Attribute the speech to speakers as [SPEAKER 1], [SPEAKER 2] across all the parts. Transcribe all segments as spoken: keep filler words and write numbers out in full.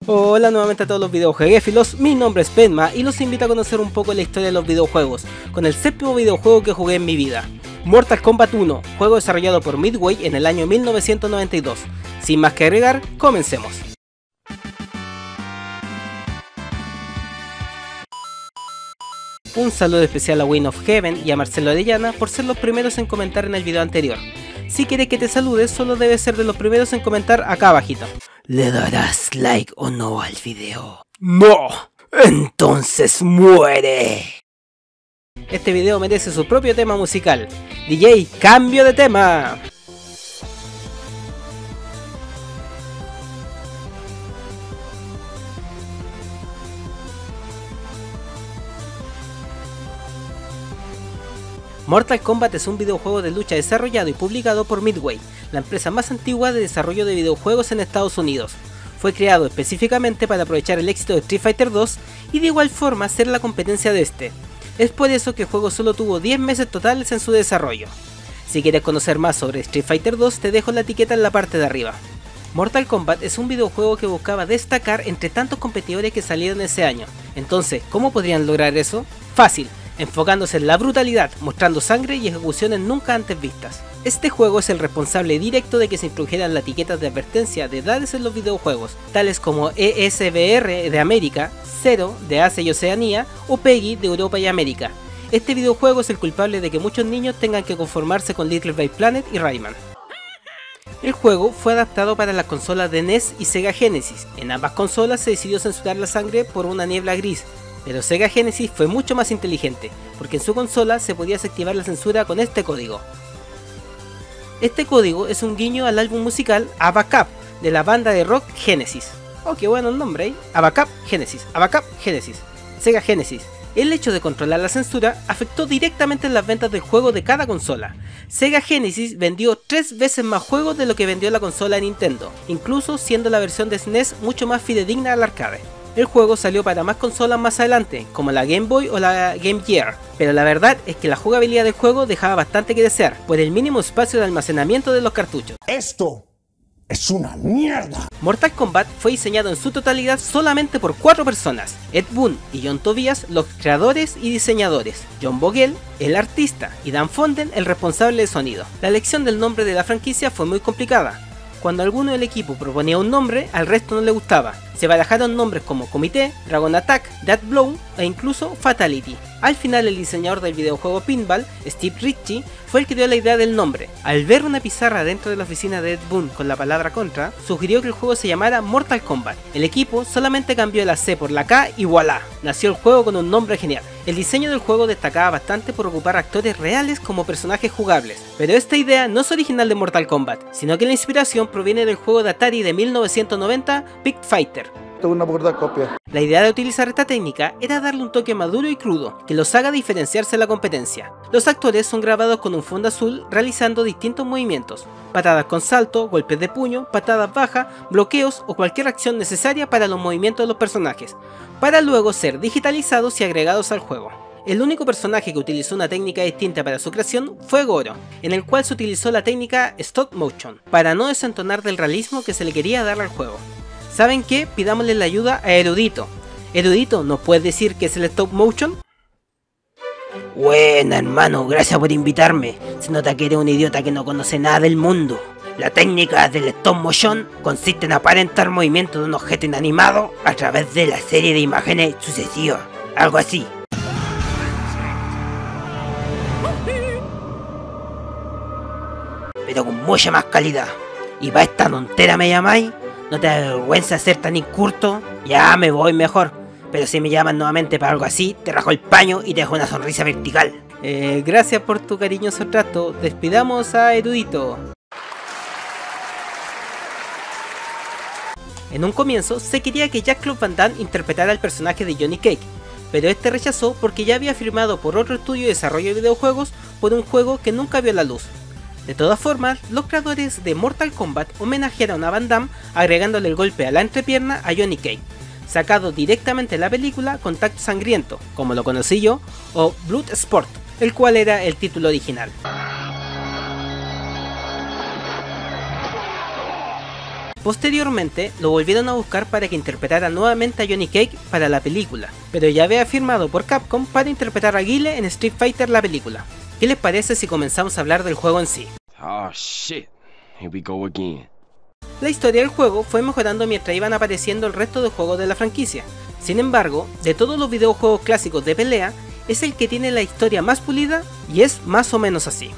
[SPEAKER 1] Hola nuevamente a todos los videojueguéfilos, mi nombre es Penma y los invito a conocer un poco la historia de los videojuegos, con el séptimo videojuego que jugué en mi vida, Mortal Kombat uno, juego desarrollado por Midway en el año mil novecientos noventa y dos. Sin más que agregar, comencemos. Un saludo especial a Wayne of Heaven y a Marcelo Arellana por ser los primeros en comentar en el video anterior. Si quieres que te salude, solo debes ser de los primeros en comentar acá abajito. ¿Le darás like o no al video? ¡No! ¡Entonces muere! Este video merece su propio tema musical. D J, cambio de tema. Mortal Kombat es un videojuego de lucha desarrollado y publicado por Midway, la empresa más antigua de desarrollo de videojuegos en Estados Unidos. Fue creado específicamente para aprovechar el éxito de Street Fighter dos y de igual forma ser la competencia de este. Es por eso que el juego solo tuvo diez meses totales en su desarrollo. Si quieres conocer más sobre Street Fighter dos, te dejo la etiqueta en la parte de arriba. Mortal Kombat es un videojuego que buscaba destacar entre tantos competidores que salieron ese año. Entonces, ¿cómo podrían lograr eso? Fácil, enfocándose en la brutalidad, mostrando sangre y ejecuciones nunca antes vistas. Este juego es el responsable directo de que se introdujeran las etiquetas de advertencia de edades en los videojuegos, tales como E S B R de América, Zero de Asia y Oceanía o PEGI de Europa y América. Este videojuego es el culpable de que muchos niños tengan que conformarse con Little Big Planet y Rayman. El juego fue adaptado para las consolas de N E S y Sega Genesis. En ambas consolas se decidió censurar la sangre por una niebla gris, pero Sega Genesis fue mucho más inteligente, porque en su consola se podía desactivar la censura con este código. Este código es un guiño al álbum musical Abacab de la banda de rock Genesis. Oh, qué bueno el nombre, ¿eh? Abacab Genesis, Abacab Genesis, Sega Genesis. El hecho de controlar la censura afectó directamente en las ventas del juego de cada consola. Sega Genesis vendió tres veces más juegos de lo que vendió la consola de Nintendo, incluso siendo la versión de S N E S mucho más fidedigna al arcade. El juego salió para más consolas más adelante, como la Game Boy o la Game Gear, pero la verdad es que la jugabilidad del juego dejaba bastante que desear, por el mínimo espacio de almacenamiento de los cartuchos.
[SPEAKER 2] ¡Esto es una mierda!
[SPEAKER 1] Mortal Kombat fue diseñado en su totalidad solamente por cuatro personas: Ed Boon y John Tobias, los creadores y diseñadores, John Vogel, el artista, y Dan Fonden, el responsable de sonido. La elección del nombre de la franquicia fue muy complicada. Cuando alguno del equipo proponía un nombre, al resto no le gustaba. Se barajaron nombres como Comité, Dragon Attack, Death Blow e incluso Fatality. Al final el diseñador del videojuego Pinball, Steve Ritchie, fue el que dio la idea del nombre. Al ver una pizarra dentro de la oficina de Ed Boon con la palabra contra, sugirió que el juego se llamara Mortal Kombat. El equipo solamente cambió la C por la K y voilà, nació el juego con un nombre genial. El diseño del juego destacaba bastante por ocupar actores reales como personajes jugables, pero esta idea no es original de Mortal Kombat, sino que la inspiración proviene del juego de Atari de mil novecientos noventa, Pit Fighter.
[SPEAKER 2] Una burda copia.
[SPEAKER 1] La idea de utilizar esta técnica era darle un toque maduro y crudo, que los haga diferenciarse de la competencia. Los actores son grabados con un fondo azul realizando distintos movimientos: patadas con salto, golpes de puño, patadas bajas, bloqueos o cualquier acción necesaria para los movimientos de los personajes, para luego ser digitalizados y agregados al juego. El único personaje que utilizó una técnica distinta para su creación fue Goro, en el cual se utilizó la técnica Stop Motion, para no desentonar del realismo que se le quería dar al juego. ¿Saben qué? Pidámosle la ayuda a Erudito. Erudito, ¿nos puedes decir qué es el stop motion? Buena hermano, gracias por invitarme. Se nota que eres un idiota que no conoce nada del mundo. La técnica del stop motion consiste en aparentar movimiento de un objeto inanimado a través de la serie de imágenes sucesivas. Algo así. Pero con mucha más calidad. ¿Y para esta tontera me llamáis? ¿No te da vergüenza ser tan incurto? Ya me voy mejor. Pero si me llaman nuevamente para algo así, te rajo el paño y te dejo una sonrisa vertical. Eh, gracias por tu cariñoso trato. Despidamos a Erudito. En un comienzo se quería que Jean-Claude Van Damme interpretara el personaje de Johnny Cage, pero este rechazó porque ya había firmado por otro estudio de desarrollo de videojuegos por un juego que nunca vio la luz. De todas formas, los creadores de Mortal Kombat homenajearon a Van Damme agregándole el golpe a la entrepierna a Johnny Cage, sacado directamente de la película Contacto Sangriento, como lo conocí yo, o Bloodsport, el cual era el título original. Posteriormente lo volvieron a buscar para que interpretara nuevamente a Johnny Cage para la película, pero ya había firmado por Capcom para interpretar a Guile en Street Fighter la película. ¿Qué les parece si comenzamos a hablar del juego en sí?
[SPEAKER 3] Oh shit, here we go again.
[SPEAKER 1] La historia del juego fue mejorando mientras iban apareciendo el resto de juegos de la franquicia. Sin embargo, de todos los videojuegos clásicos de pelea, es el que tiene la historia más pulida y es más o menos así.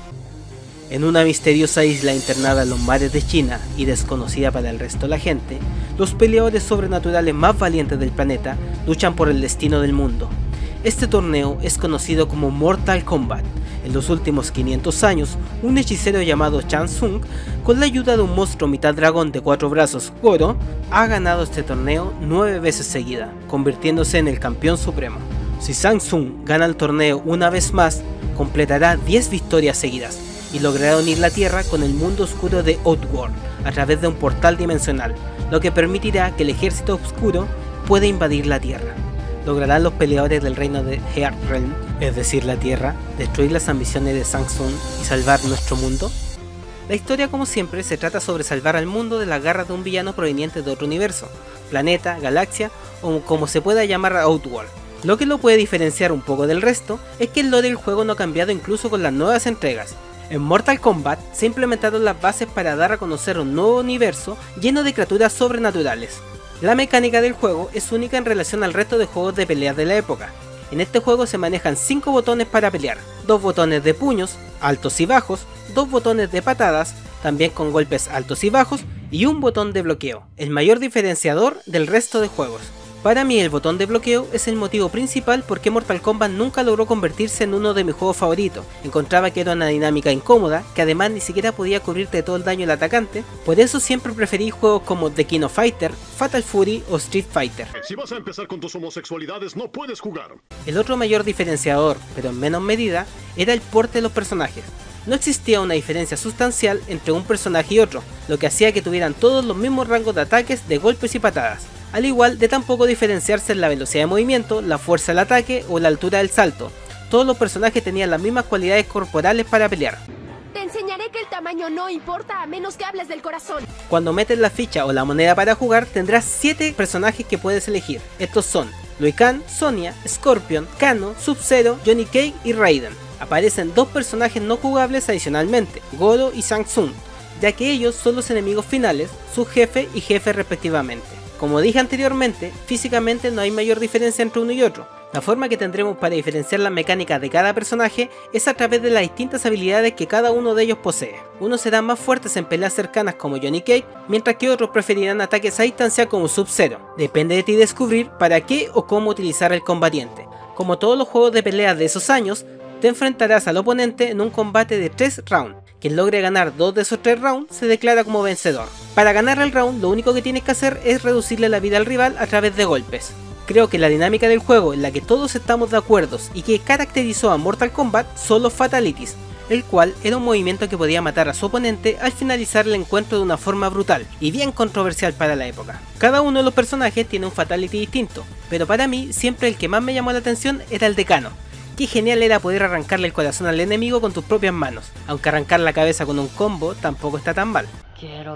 [SPEAKER 1] En una misteriosa isla internada en los mares de China y desconocida para el resto de la gente, los peleadores sobrenaturales más valientes del planeta luchan por el destino del mundo. Este torneo es conocido como Mortal Kombat. En los últimos quinientos años, un hechicero llamado Shang Tsung, con la ayuda de un monstruo mitad dragón de cuatro brazos, Goro, ha ganado este torneo nueve veces seguida, convirtiéndose en el campeón supremo. Si Shang Tsung gana el torneo una vez más, completará diez victorias seguidas y logrará unir la Tierra con el mundo oscuro de Outworld a través de un portal dimensional, lo que permitirá que el ejército oscuro pueda invadir la Tierra. ¿Lograrán los peleadores del reino de Earthrealm, es decir la Tierra, destruir las ambiciones de Shang Tsung y salvar nuestro mundo? La historia, como siempre, se trata sobre salvar al mundo de las garras de un villano proveniente de otro universo, planeta, galaxia o como se pueda llamar Outworld. Lo que lo puede diferenciar un poco del resto es que el lore del juego no ha cambiado incluso con las nuevas entregas. En Mortal Kombat se implementaron las bases para dar a conocer un nuevo universo lleno de criaturas sobrenaturales. La mecánica del juego es única en relación al resto de juegos de peleas de la época. En este juego se manejan cinco botones para pelear, dos botones de puños, altos y bajos, dos botones de patadas, también con golpes altos y bajos, y un botón de bloqueo, el mayor diferenciador del resto de juegos. Para mí el botón de bloqueo es el motivo principal por qué Mortal Kombat nunca logró convertirse en uno de mis juegos favoritos. Encontraba que era una dinámica incómoda, que además ni siquiera podía cubrirte todo el daño del atacante. Por eso siempre preferí juegos como The King of Fighter, Fatal Fury o Street Fighter.
[SPEAKER 4] Si vas a empezar con tus homosexualidades no puedes jugar.
[SPEAKER 1] El otro mayor diferenciador, pero en menos medida, era el porte de los personajes. No existía una diferencia sustancial entre un personaje y otro, lo que hacía que tuvieran todos los mismos rangos de ataques, de golpes y patadas. Al igual de tampoco diferenciarse en la velocidad de movimiento, la fuerza del ataque o la altura del salto. Todos los personajes tenían las mismas cualidades corporales para pelear.
[SPEAKER 5] Te enseñaré que el tamaño no importa a menos que hables del corazón.
[SPEAKER 1] Cuando metes la ficha o la moneda para jugar, tendrás siete personajes que puedes elegir. Estos son Liu Kang, Sonya, Scorpion, Kano, Sub-Zero, Johnny Cage y Raiden. Aparecen dos personajes no jugables adicionalmente, Goro y Shang Tsung, ya que ellos son los enemigos finales, su jefe y jefe respectivamente. Como dije anteriormente, físicamente no hay mayor diferencia entre uno y otro. La forma que tendremos para diferenciar las mecánicas de cada personaje es a través de las distintas habilidades que cada uno de ellos posee. Unos serán más fuertes en peleas cercanas como Johnny Cage, mientras que otros preferirán ataques a distancia como Sub-Zero. Depende de ti descubrir para qué o cómo utilizar el combatiente. Como todos los juegos de peleas de esos años, te enfrentarás al oponente en un combate de tres rounds. Quien logre ganar dos de esos tres rounds se declara como vencedor. Para ganar el round lo único que tienes que hacer es reducirle la vida al rival a través de golpes. Creo que la dinámica del juego en la que todos estamos de acuerdo y que caracterizó a Mortal Kombat son los Fatalities, el cual era un movimiento que podía matar a su oponente al finalizar el encuentro de una forma brutal y bien controversial para la época. Cada uno de los personajes tiene un Fatality distinto, pero para mí siempre el que más me llamó la atención era el de Kano. Qué genial era poder arrancarle el corazón al enemigo con tus propias manos, aunque arrancar la cabeza con un combo tampoco está tan mal.
[SPEAKER 6] Quiero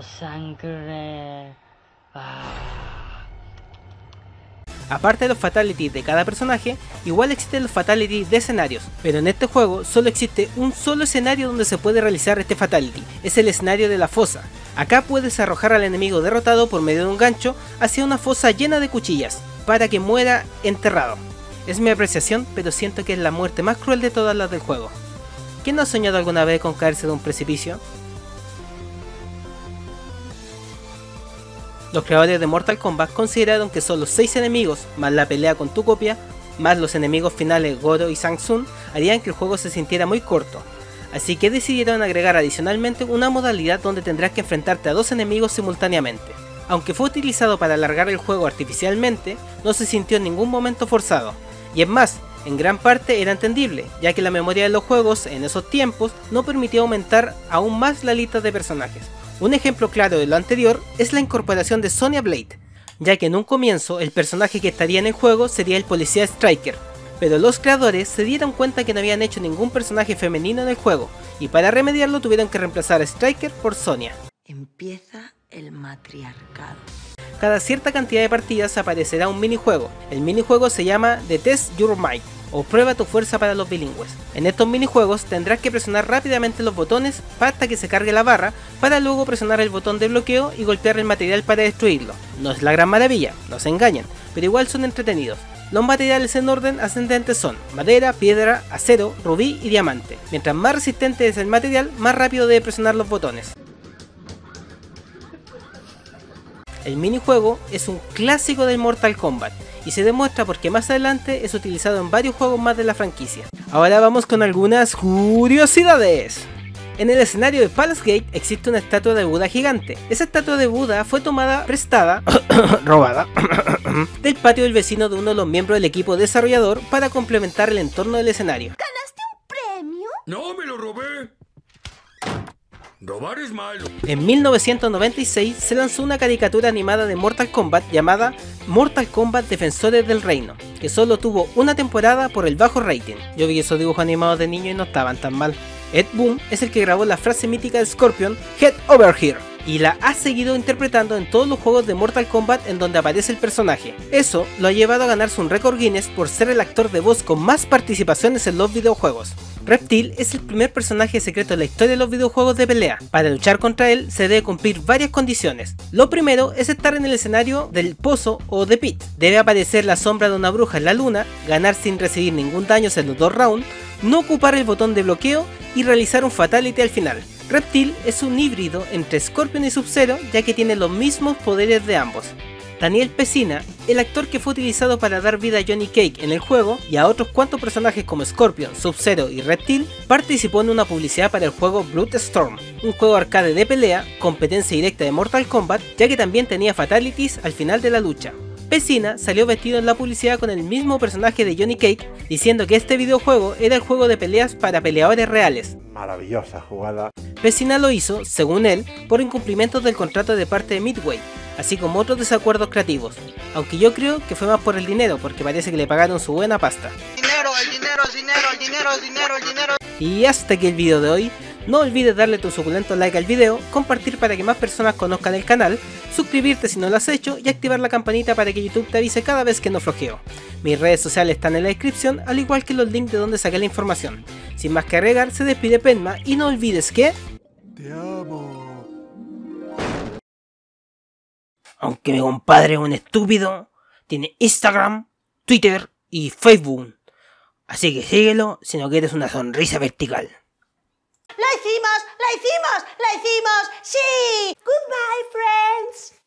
[SPEAKER 6] sangre. Ah.
[SPEAKER 1] Aparte de los fatalities de cada personaje, igual existen los fatalities de escenarios, pero en este juego solo existe un solo escenario donde se puede realizar este fatality, es el escenario de la fosa. Acá puedes arrojar al enemigo derrotado por medio de un gancho hacia una fosa llena de cuchillas, para que muera enterrado. Es mi apreciación, pero siento que es la muerte más cruel de todas las del juego. ¿Quién no ha soñado alguna vez con caerse de un precipicio? Los creadores de Mortal Kombat consideraron que solo seis enemigos, más la pelea con tu copia, más los enemigos finales Goro y Shang Tsung, harían que el juego se sintiera muy corto. Así que decidieron agregar adicionalmente una modalidad donde tendrás que enfrentarte a dos enemigos simultáneamente. Aunque fue utilizado para alargar el juego artificialmente, no se sintió en ningún momento forzado. Y es más, en gran parte era entendible, ya que la memoria de los juegos en esos tiempos no permitía aumentar aún más la lista de personajes. Un ejemplo claro de lo anterior es la incorporación de Sonya Blade, ya que en un comienzo el personaje que estaría en el juego sería el policía Striker, pero los creadores se dieron cuenta que no habían hecho ningún personaje femenino en el juego, y para remediarlo tuvieron que reemplazar a Striker por Sonya.
[SPEAKER 7] Empieza el matriarcado.
[SPEAKER 1] Cada cierta cantidad de partidas aparecerá un minijuego. El minijuego se llama The Test Your Might, o Prueba tu fuerza para los bilingües. En estos minijuegos tendrás que presionar rápidamente los botones hasta que se cargue la barra, para luego presionar el botón de bloqueo y golpear el material para destruirlo. No es la gran maravilla, no se engañen, pero igual son entretenidos. Los materiales en orden ascendente son madera, piedra, acero, rubí y diamante. Mientras más resistente es el material, más rápido debe presionar los botones. El minijuego es un clásico del Mortal Kombat y se demuestra porque más adelante es utilizado en varios juegos más de la franquicia. Ahora vamos con algunas curiosidades. En el escenario de Palace Gate existe una estatua de Buda gigante. Esa estatua de Buda fue tomada prestada, robada, del patio del vecino de uno de los miembros del equipo desarrollador para complementar el entorno del escenario.
[SPEAKER 5] ¿Ganaste un premio?
[SPEAKER 8] No, me lo robé. Robar es malo.
[SPEAKER 1] En mil novecientos noventa y seis se lanzó una caricatura animada de Mortal Kombat llamada Mortal Kombat Defensores del Reino, que solo tuvo una temporada por el bajo rating. Yo vi esos dibujos animados de niño y no estaban tan mal. Ed Boon es el que grabó la frase mítica de Scorpion, Head Over Here, y la ha seguido interpretando en todos los juegos de Mortal Kombat en donde aparece el personaje. Eso lo ha llevado a ganarse un récord Guinness por ser el actor de voz con más participaciones en los videojuegos. Reptile es el primer personaje secreto en la historia de los videojuegos de pelea. Para luchar contra él se debe cumplir varias condiciones. Lo primero es estar en el escenario del pozo o de pit. Debe aparecer la sombra de una bruja en la luna, ganar sin recibir ningún daño en los dos rounds, no ocupar el botón de bloqueo y realizar un fatality al final. Reptile es un híbrido entre Scorpion y Sub-Zero, ya que tiene los mismos poderes de ambos. Daniel Pesina, el actor que fue utilizado para dar vida a Johnny Cage en el juego y a otros cuantos personajes como Scorpion, Sub-Zero y Reptile, participó en una publicidad para el juego Bloodstorm, un juego arcade de pelea, competencia directa de Mortal Kombat, ya que también tenía fatalities al final de la lucha. Pesina salió vestido en la publicidad con el mismo personaje de Johnny Cage, diciendo que este videojuego era el juego de peleas para peleadores reales.
[SPEAKER 2] Maravillosa jugada.
[SPEAKER 1] Pesina lo hizo, según él, por incumplimientos del contrato de parte de Midway, así como otros desacuerdos creativos, aunque yo creo que fue más por el dinero, porque parece que le pagaron su buena pasta.
[SPEAKER 9] Dinero, el dinero, el dinero, el dinero, el dinero, el dinero.
[SPEAKER 1] Y hasta aquí el video de hoy. No olvides darle tu suculento like al video, compartir para que más personas conozcan el canal, suscribirte si no lo has hecho y activar la campanita para que YouTube te avise cada vez que no flojeo. Mis redes sociales están en la descripción, al igual que los links de donde saqué la información. Sin más que agregar, se despide Penma y no olvides que...
[SPEAKER 2] Te amo.
[SPEAKER 1] Aunque mi compadre es un estúpido, tiene Instagram, Twitter y Facebook. Así que síguelo si no quieres una sonrisa vertical.
[SPEAKER 5] ¡La hicimos! ¡La hicimos! ¡La hicimos! ¡Sí! ¡Goodbye, friends!